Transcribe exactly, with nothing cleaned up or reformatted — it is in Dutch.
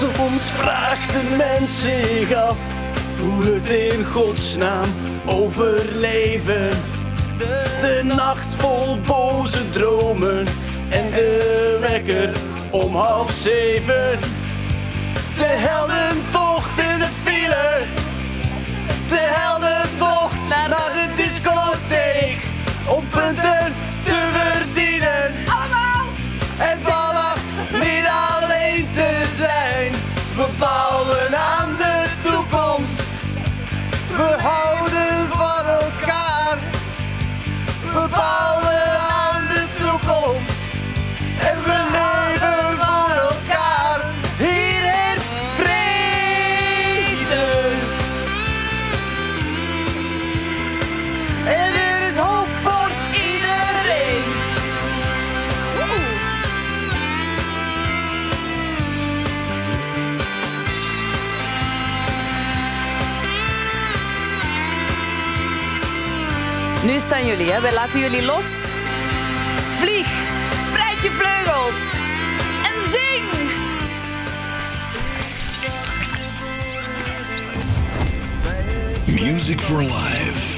Soms vraagt de mens zich af hoe het in godsnaam overleven. De nacht vol boze dromen en de wekker om half zeven. De heldentocht in de file, de heldentocht naar de discotheek. Om punten te verdienen, allemaal, en vannacht niet alleen te zijn. We bouwen aan de toekomst, we houden van elkaar. We bouwen aan de toekomst en we leven voor elkaar. Hier is vrede en er is hoop voor iedereen. Nu staan jullie, hè? Wij laten jullie los. Vlieg, spreid je vleugels en zing! Music for Life.